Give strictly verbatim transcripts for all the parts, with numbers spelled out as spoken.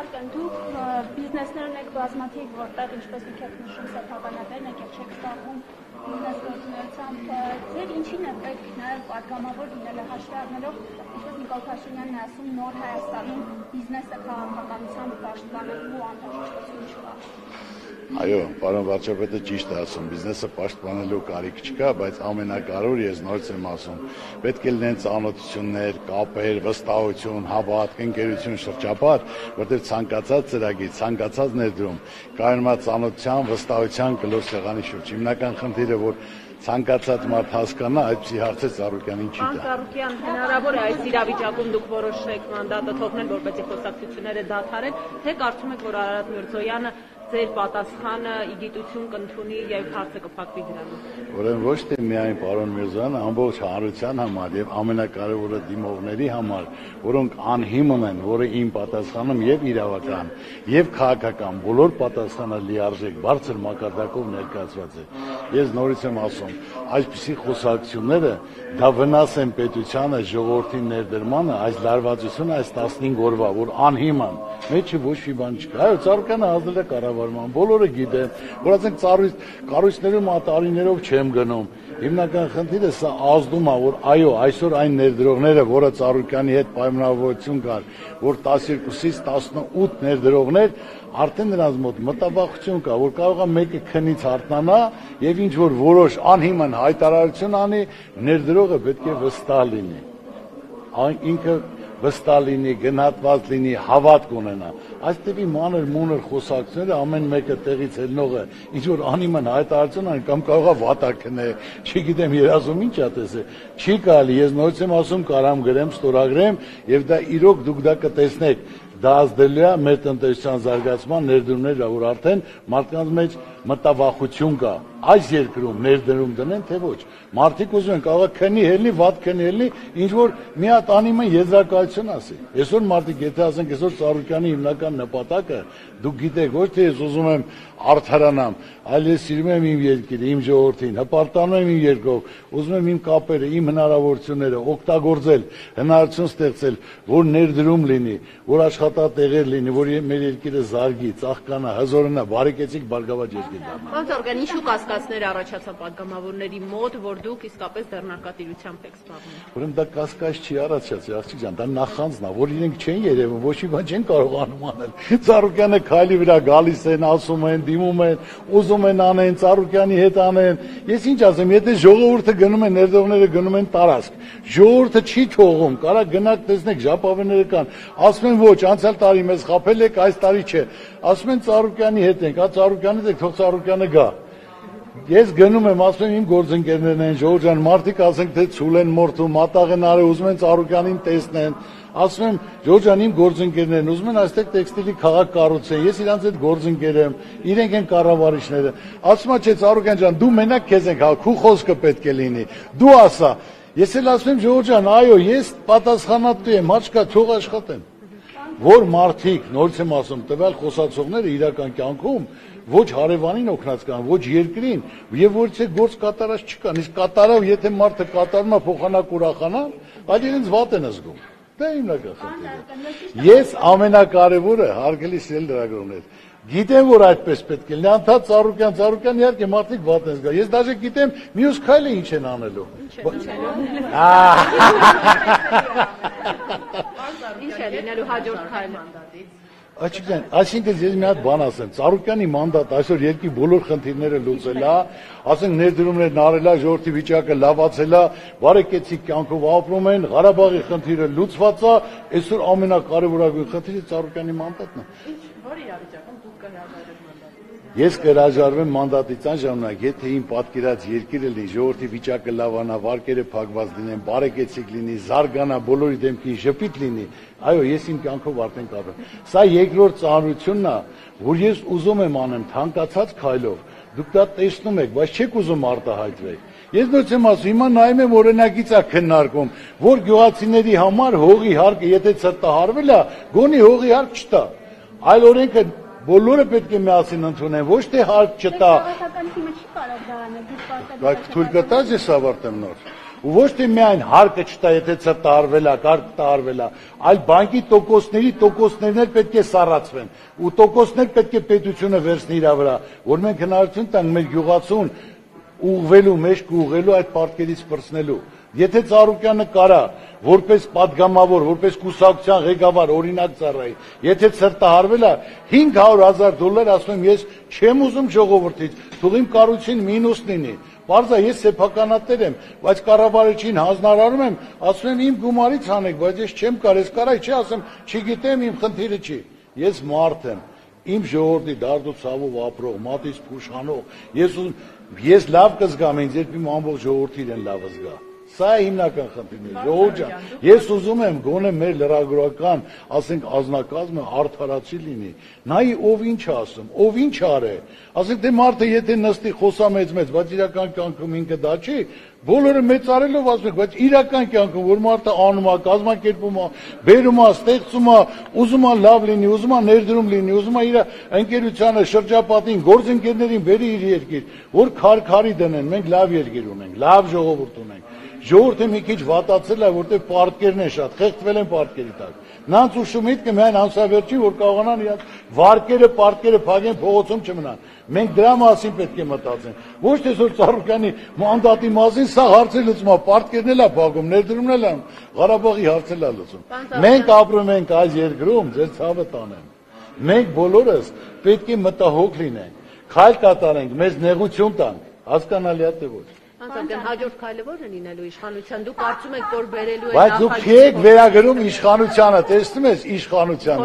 հարկ են դուք բիզնեսներն եք բազմաթիվ, որտեղ ինչպես դուք եք նշում սեփականատերն եք եւ չեք զբաղվում բիզնես գործունեությամբ, ձեր ինչին է պետք նաեւ պատգամավոր լինելը հաշվի առնելով, ինչպես Նիկոլ Փաշինյանն է ասում, նոր Հայաստանում բիզնեսը քաղաքականությամբ պաշտպանելու անհրաժեշտություն չկա։ Այո, պարոն վարչապետը ճիշտ է ասում, բիզնեսը պաշտպանելու կարիք չկա, բայց ամենակարևորը ես նորից եմ ասում, պետք է լինեն ծանոթություններ, կապեր, վստահություն, հավատք, ընկերություն, շրջապատ, որտեղ ցանկացած ծրագիր, ցանկացած ներդրում կարողանում է ծանոթության, վստահության կլոր սեղանի շուրջ։ Հիմնական խնդիրը, որ ցանկացած մարդ հասկանա, այդպիսի հարցեր Ծառուկյանին չի տա։ Պարոն Ծառուկյան, հնարավոր է այս իրավիճակում դուք որոշեք մանդատը թողնել, որպեսզի խոսակցությունները դադարեն, թե կարծում եք, որ Արարատ Միրզոյանը ձեր պատասխանը իգիտություն կընդունի եւ հարցը կփակվի դրանով։ Ուրեմն ոչ թե միայն պարոն Միրզոյանը, ամբողջ հանրության համար եւ ամենակարևորը դիմողների համար, որոնք անհիմն են, որը իմ պատասխանում եւ իրավական եւ քաղաքական բոլոր պատասխանը լիարժեք բարձր մակարդակով ներկայացված է։ Ես նորից եմ ասում, այսպիսի խոսակցությունները դա վնաս են պետությանը, ժողովրդի ներդրմանը, այս լարվածությունը այս տասնհինգ օրվա, որ անհիմն, մեջը ոչ մի բան չկա։ Այո, Ծառուկյանը ազդել է կառավարման, բոլորը գիտեն, որ ասենք կառույցներում տարիներով չեմ գնում։ Հիմնական խնդիրը սա ազդում է, որ այո, այսօր այն ներդրողները, որը Ծառուկյանի հետ պայմանավորություն կար, որ տասներկուսից տասնութ ներդրողներ, արդեն նրանց մոտ մտավախություն կա, որ կարող է մեկը քնից հարթնանա եւ ինչ որ որոշ անհիմն հայտարարություն անի, ներդրողը պետք է վստահ լինի։ Ինքը վստահ լինի, գնահատված լինի, հավատք ունենա։ Այստեղի մանր մունր խոսակցները ամեն մեկը տեղից ելնողը ինչ որ անիմն հայտարարություն անի կամ կարող է վատակն է, չգիտեմ երազում ինչ է տեսել։ Չի կարելի, ես նորից եմ ասում, կարամ գրեմ, ստորագրեմ եւ դա իրոք դուք դա կտեսնեք։ Դա ազդելու է մեր տնտեսության զարգացման ներդրումները, որ արդեն մարդկանց մեջ մտավախություն կա։ Այս երկրում ներդրում դնեն, թե ոչ։ Մարդիկ ուզում են կարող է քնի ելնի, վատ քնի ելնի, ինչ որ մի հատ անիմն եզրակացություն ասի։ Այսօր մարդիկ, եթե ասենք այսօր Ծառուկյանի հիմնական նպատակը, դուք գիտեք, ոչ թե ես ուզում եմ արդարանամ, այլ ես սիրում եմ իմ երկիրը, իմ ժողովրդին, հպարտանում եմ իմ երկրով, ուզում եմ իմ կապերը, իմ հնարավորությունները օգտագործել, հնարավորություն ստեղծել, որ ներդրում լինի, որ աշխատատեղեր լինի, որ մեր երկիրը զարգի, ծաղկանա, հզորանա, բարեկեցիկ բարգավաճ երկիր դառնա։ Պարոն Ծառուկյան, ինչու կասկածներ առաջացան պատգամավորների մոտ, որ դուք իսկապես ձեռնարկատիրությամբ եք զբաղվում։ Ուրեմն դա կասկած չի առաջացել, աղջիկ ջան, դա նախանձն է, որ իրենք չեն երևում, ոչ մի բան չեն կարողանում անել։ Ծառուկյանը քայլի վրա գալիս են, ասում են, դիմում են, ուզում են անեն, Ծառուկյանի հետ անեն։ Ես ինչ ասեմ, եթե ժողովուրդը գնում են, ներդրողները գնում են տարածք, ժողովուրդը չի թողում, կարա գնաք տեսնեք, ժապավենները կան, ասում են ոչ, անցյալ տարի մեզ խաբել եք, այս տարի չէ, ասում են Ծառուկյանի հետ ենք, հա Ծառուկյանի հետ թող Ծառուկյանը գա։ Ես գնում եմ, ասում եմ իմ գործընկերներն են, Ժողովուրդ ջան, մարդիկ ասենք թե ցուլ են մորթում, մատաղ են արել, ուզում են Ծառուկյանին տեսնեն, ասում եմ Ժողովուրդ ջան, իմ գործընկերներն ուզում են այստեղ տեքստիլի քաղաք կառուցեն, ես իրանց հետ գործընկեր եմ, իրենք են կառավարիչները։ Ասում եմ, չէ Ծառուկյան ջան, դու մենակ քեզ ենք, հա, քու խոսքը պետք է լինի։ Դու ասա։ Ես էլ ասում եմ Ժողովուրդ ջան, այո, ես պատասխանատու եմ, հաշկա թող աշխատեն։ Որ մարդիկ, նորից եմ ասում, տվյալ խոսացողները իրական կյանքում ոչ հարևանին օգնած կան, ոչ երկրին, եւ ոչ թե գործ կատարած չկան։ Իսկ կատարավ, եթե մարդը կատարում է փոխանակ ուրախանա, այդ իրենց վատ են զգում։ Դա հիմնական խնդիրը։ Ես ամենակարևորը հարգելի սիրելի լրագրողներ, գիտեմ, որ այդպես պետք է լինի, անդադ Ծառուկյան, Ծառուկյան իհարկե մարդիկ վատ են զգա։ Ես դաժե գիտեմ մյուս քայլը ինչ են անելու։ Ինչ է լինելու հաջորդ քայլը։ Աջիկան, այսինքն ես մի հատ բան ասեմ, Ծառուկյանի մանդատ այսօր երկրի բոլոր խնդիրները լուծել է, ասենք ներդրումներն արել է, ժողովրդի վիճակը լավացել է, բարեկեցիկ կյանքով ապրում են, Ղարաբաղի խնդիրը լուծված է, այսօր ամենակարևորագույն խնդիրը Ծառուկյանի մանդատն է։ Որ իրավիճակում դուք կհրաժարվեք մանդատից։ Ես կհրաժարվեմ մանդատից այն ժամանակ, եթե իմ պատկերած երկիրը լինի, ժողովրդի վիճակը լավանա, վարկերը փակված լինեն, բարեկեցիկ լինի, զարգանա, բոլորի դեմքին ժպիտ լինի, այո, ես իմ կյանքով արդեն կապեմ։ Սա երկրորդ ծանրությունն է, որ ես ուզում եմ անեմ թանկացած քայլով։ Դուք դա տեսնում եք, բայց չեք ուզում արտահայտվեք։ Ես նույնպես եմ ասում, հիմա նայում եմ օրինակից է քննարկում, որ գյուղացիների համար հողի հարկը եթե ցրտահարվել է, գոնի հողի հարկ չտա։ Այլ օրենքը բոլորը պետք է միասին ընդունեն, ոչ թե հարկ չտա։ Քաղաքական թիմը չի կարող դա անել, դուք Բայց թույլ կտաս ես ավարտեմ նոր։ ու ոչ թե միայն հարկը չտա, եթե ծրտահարվել է, կարգ տարվել է, այլ բանկի տոկոսների տոկոսներն էլ պետք է սառացվեն, ու տոկոսներ պետք է պետությունը վերցնի իր վրա, որ մենք հնարավորություն տանք մեր գյուղացուն ուղղվելու, մեջք ուղղելու այդ պարտքերից պրծնելու։ Եթե Ծառուկյանը կարա, որպես պատգամավոր, որպես կուսակցության ղեկավար օրինակ ծառայի, եթե ծրտահարվել է հինգ հարյուր հազար դոլար, ասում եմ, ես չեմ ուզում ժողովրդից, թող իմ կառույցին մինուս լինի։ Պարզա ես սեփականատեր եմ, բայց կառավարչին հանձնարարում եմ, ասում եմ իմ գումարից անեք, բայց ես չեմ կարող, ես կարայի չի ասեմ, չգիտեմ, իմ խնդիրը չի։ Ես մարդ եմ, իմ ժողովրդի դարդու ցավով ապրող, մատից փուշանող, ես ես լավ կզգամ ինձ, երբ իմ ամբողջ ժողովրդի իրեն լավ զգա։ Սա է հիմնական խնդիրը, ժողովուրդ ջան, ես ուզում եմ գոնե մեր լրագրողական, ասենք ազնագազմը արդարացի լինի, նայի ով ինչ է ասում, ով ինչ արե, ասենք թե մարդը եթե նստի խոսա մեծ-մեծ, բայց իրական կյանքում ինքը դա չի, բոլորը մեծարելով ասում եք, բայց իրական կյանքում որ մարդը անում է, կազմակերպում է, բերում է, ստեղծում է, ուզում է լավ լինի, ուզում է ներդրում լինի, ուզում է իր ընկերությանը, շրջապատին, գործընկերներին բերի իր երկիր, որ քարքարի դնեն, մենք լավ երկիր ունենք, լավ ժողովուրդ ունենք։ Ժողովուրդը մի քիչ վատացել է, որտեղ պարտքերն են շատ, խեղդվել են պարտքերի տակ։ Նրանց ուշում միտքը միայն ամսավերջին, որ կարողանան իրաց վարկերը, պարտքերը փակեն, փողոցում չմնան։ Մենք դրա մասին պետք է մտածենք։ Ոչ թե որ Ծառուկյանի մանդատի մասին սա հարցը լուծում է, պարտքերն էլ է փակում, ներդրումն էլ է, Ղարաբաղի հարցը էլ է լուծում։ Մենք ապրում ենք այս երկրում, ձեր ցավը տանեմ։ Մենք բոլորս պետք է մտահոգ լինենք, քայլ կատարենք, մեզ նեղություն տանք, հասկանալի է թե ոչ։ Անցական հաջորդ քայլը ո՞րն է լինելու իշխանության։ Դուք կարծում եք, որ բերելու է բայց դուք եք վերագրում իշխանությանը, տեսնում ես իշխանությանը։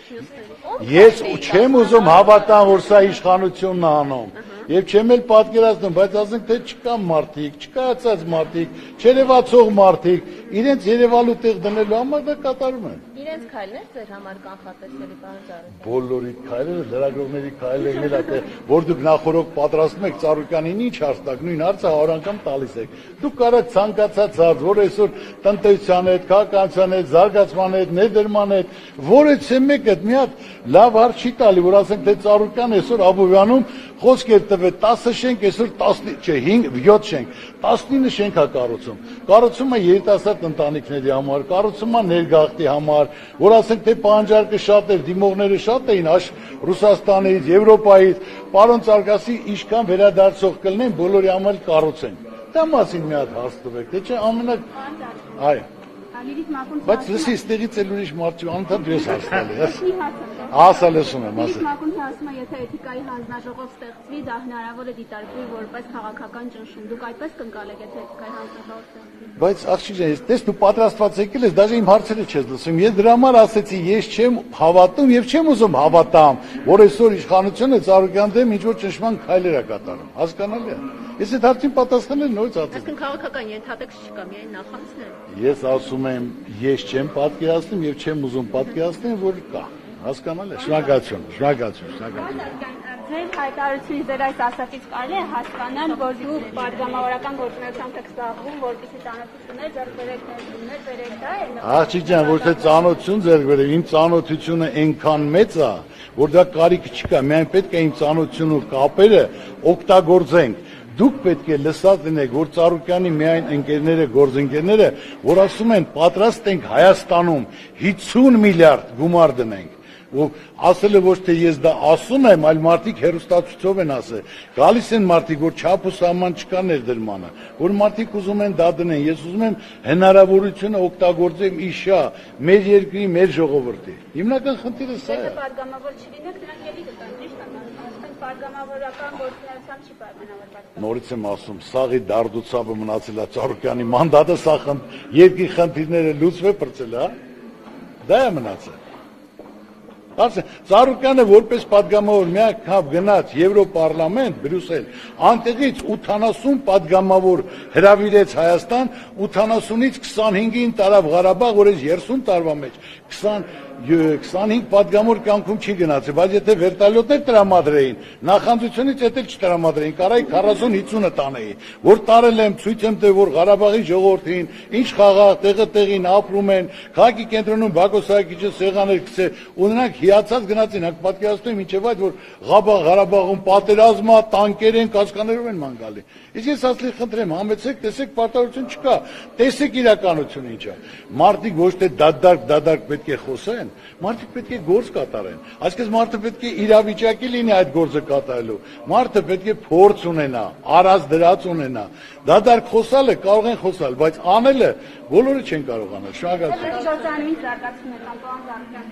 Ես չեմ ուզում հավատամ, որ սա իշխանությունն է անում։ Եվ չեմ էլ պատկերացնում, բայց ասենք թե չկա մարդիկ, չկայացած մարդիկ, չերևացող մարդիկ, իրենց երևալու տեղ դնելու համար դա կատարում են։ Իրենց քայլներ ձեր համար կանխատեսելի պարոն Ծառուկյան։ Բոլորի քայլերը, լրագրողների քայլերն էլ է, որ դուք նախորդ պատրաստում եք Ծառուկյանին ինչ հարց տակ, նույն հարցը հարյուր անգամ տալիս եք։ Դուք կարաք ցանկացած հարց, որ այսօր տնտեսության հետ, քաղաքացիության հետ, զարգացման հետ, ներդրման հետ, որից մեկը մի հատ լավ հարց չի տալի, որ ասենք թե Ծառուկյան այսօր Աբովյանում խոսք է տվել տասը շենք, այսօր տասնինը, չէ, հինգ, յոթ շենք, տասնինը շենք է կառուցում։ Կառուցում է երիտասարդ ընտանիքների համար, կառուցում է ներգաղթի համար, որ ասենք թե պահանջարկը շատ էր, դիմողները շատ էին Ռուսաստանից, Եվրոպայից, պարոն Սարգսի ինչքան վերադարձող կլինեն, բոլորի համար կառուցենք։ Դա մասին մի հատ հարց տվեք, թե չէ ամենակ այո։ Բայց լսի, ստեղից էլ ուրիշ մարդ չի, անընդհատ ես հասնալի, ես։ Ասա լսում եմ, ասա։ Մակունի ասում է, եթե էթիկայի հանձնաժողով ստեղծվի, դա հնարավոր է դիտարկվի որպես քաղաքական ճնշում։ Դուք այդպես կընկալեք, եթե էթիկայի հանձնաժողով ստեղծվի։ Բայց աղջիկ ջան, տես դու պատրաստված եկել ես, դաժե իմ հարցերը չես լսում։ Ես դրա համար ասեցի, ես չեմ հավատում եւ չեմ ուզում հավատամ, որ այսօր իշխանությունը Ծառուկյան դեմ ինչ որ ճնշման քայլեր է կատարում։ Հասկանալի է։ Ես այդ հարցին պատասխանել նորից ասեցի։ Այսինքն քաղաքական ենթատեքստ չկա, միայն նախանցներ։ Ես ասում եմ, ես չեմ պատկերացնում եւ չեմ ուզում պատկերացնել, որ կա։ Հասկանալի է։ Շնորհակալություն, շնորհակալություն, շնորհակալություն։ Ձեր հայտարարությունից ձեր այս ասածից կարելի է հասկանալ, որ դուք պատգամավորական գործունեությամբ եք զբաղվում, որպեսզի ծանոթություններ ձեռք բերեք, ներդրումներ բերեք, դա է։ Աղջիկ ջան, ոչ թե ծանոթություն ձեռք բերեք, իմ ծանոթությունը այնքան մեծ է, որ դա կարիք չկա, միայն պետք է իմ ծանոթությունը ու կապերը օգտագործենք։ Դուք պետք է լսած լինեք, որ Ծառուկյանի միայն ընկերները, գործընկերները, որ ասում են պատրաստ ենք Հայաստանում հիսուն միլիարդ գումար դնենք։ Ու ասել է ոչ թե ես դա ասում եմ, այլ մարդիկ հերոստացույցով են ասել։ Գալիս են մարդիկ, որ չափ ու սահման չկա ներդրմանը, որ մարդիկ ուզում են դա դնեն։ Ես ուզում եմ հնարավորությունը օգտագործեմ իշա մեր երկրի, մեր ժողովրդի։ Հիմնական խնդիրը սա է։ Եթե պատգամավոր չլինեք, նրանք ելի կտան, ճիշտ է։ Այսինքն պատգամավորական գործունեությամբ չի պայմանավորված։ Նորից եմ ասում, սաղի դարդուցաբը մնացել է Ծառուկյանի մանդատը, սա երկրի խնդիրները լուծվել պրծել է, դա է մնացել։ Ծառուկյանը որպես պատգամավոր մի անգամ գնաց Եվրոպարլամենտ, Բրյուսել, անտեղից ութանասուն պատգամավոր հրավիրեց Հայաստան, ութանասունից քսանհինգին տարավ Ղարաբաղ, որ այս երեսուն տարվա մեջ քսանհինգ պատգամավոր կյանքում չի գնացի, բայց եթե վերտալյոտներ տրամադրեին, նախանձությունից հետ էլ չտրամադրեին, կարայի քառասուն հիսունը տանեի, որ տարել եմ, ցույց եմ տվել, որ Ղարաբաղի ժողովրդին ինչ խաղաղ տեղը տեղին ապրում են, քաղաքի կենտրոնում Բակո Սահակիչը սեղաներ գցե, ու նրանք հիացած գնացին, հակ պատկերացնում մինչև այդ որ Ղարաբաղում պատերազմա, տանկեր են, կասկաներով են ման գալի։ Իսկ ես ասլի խնդրեմ, համեցեք, տեսեք պարտավորություն չկա, տեսեք իրականությունը ինչ է։ Մարդիկ ոչ թե դադարք դադարք պետք է խոսեն, մարդիկ պետք է գործ կատարեն։ Այսինքն մարդը պետք է իրավիճակի լինի այդ գործը կատարելու։ Մարդը պետք է փորձ ունենա, առած դրած ունենա։ Դադարք խոսալը կարող են խոսալ, բայց անելը բոլորը չեն կարող անել։ Շնորհակալություն։ Շրջանային զարգացում է կամ պլան զարգացում։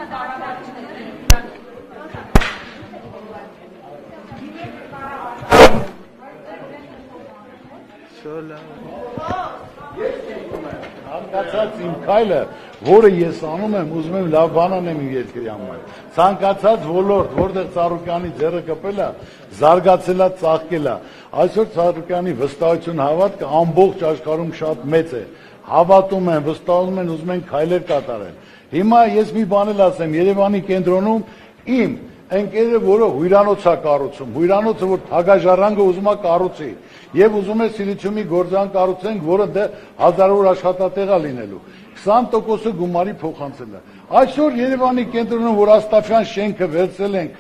Ցանկացած իմ քայլը, որը ես անում եմ, ուզում եմ լավ բան անեմ իմ երկրի համար։ Ցանկացած ոլորտ, որտեղ Ծառուկյանի ձեռը կպել է, զարգացել է, ծաղկել է։ Այսօր Ծառուկյանի վստահություն հավատքը ամբողջ աշխարհում շատ մեծ է։ Հավատում են, վստահում են, ուզում են քայլեր կատարել։ Հիմա ես մի բան էլ ասեմ, Երևանի կենտրոնում իմ ընկերը, որը հյուրանոց է կառուցում, հյուրանոցը, որ թագաժառանգը ուզում է կառուցի, եւ ուզում է սիլիցիումի գործարան կառուցենք, որը դե հազարավոր աշխատատեղ է լինելու։ քսան տոկոսը գումարի փոխանցել է։ Այսօր Երևանի կենտրոնում, որ Աստաֆյան շենքը վերցրել ենք,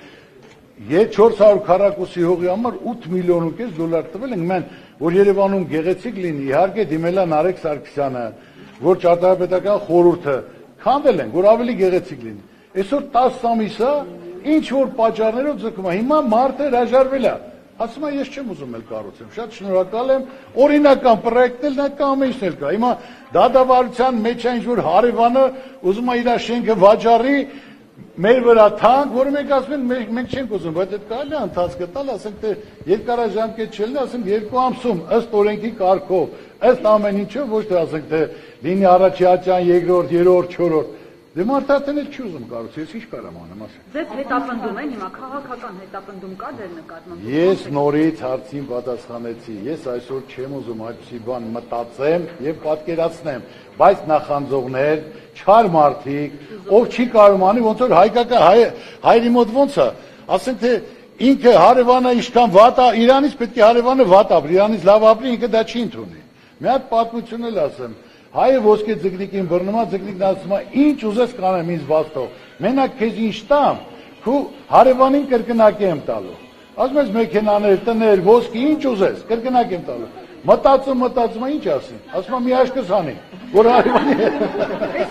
չորս հարյուր քառակուսի հողի համար ութ միլիոն ու կես դոլար տվել ենք մենք, որ Երևանում գեղեցիկ լինի, իհարկե դիմել է Նարեկ Սարգսյանը, որ ճարտարապետական խորհուրդը քանդել են, որ ավելի գեղեցիկ լինի։ Այսօր տասը ամիս է, ինչ որ պատճառներով ձգում է, հիմա մարդը հրաժարվել է։ Ասում է ես չեմ ուզում էլ կառուցեմ, շատ շնորհակալ եմ, օրինական պրոյեկտն էլ նա կամ ինչն էլ կա։ Հիմա դատավարության մեջ է ինչ որ հարևանը ուզում է իր շենքը վաճառի, մեր վրա թանկ, որը մենք ասում ենք մենք չենք ուզում, բայց այդ կարելի է ընթացքը տալ, ասենք թե երկարաժամկետ չելնի, ասենք երկու ամսում ըստ օրենքի կարգով, ըստ ամեն ինչով, ոչ թե ասենք թե լինի առաջի ատյան, երկրորդ, երրորդ, չորրորդ։ Դե մարդատեն էլ չի ուզում կառուցի, ես ինչ կարամ անեմ, ասեմ։ Ձեզ հետապնդում են հիմա քաղաքական հետապնդում կա ձեր նկատմամբ։ Ես նորից հարցին պատասխանեցի, ես այսօր չեմ ուզում այդպիսի բան մտածեմ եւ պատկերացնեմ, բայց նախանձողներ, չար մարդիկ, ով չի կարող անի, ոնց որ հայկական հայրի մոտ ոնց է, ասենք թե ինքը հարևանը ինչքան վատ է, Իրանից պետք է հարևանը վատ ապրի, Իրանից լավ ապրի, ինքը դա չի ընդունի։ Մի հատ պատմություն էլ ասեմ։ Հայը ոսկե ձգնիկին բռնում է, ձգնիկն ասում է, ինչ ուզես կանեմ ինձ բաստով, մենակ քեզ ինչ տամ, քու հարևանին կրկնակի եմ տալու։ Ասում ես մեքենաներ, տներ, ոսկի, ինչ ուզես, կրկնակի եմ տալու։ Մտածում, մտածում է, ինչ ասին, ասում է մի աշկս հանի, որ հարևանի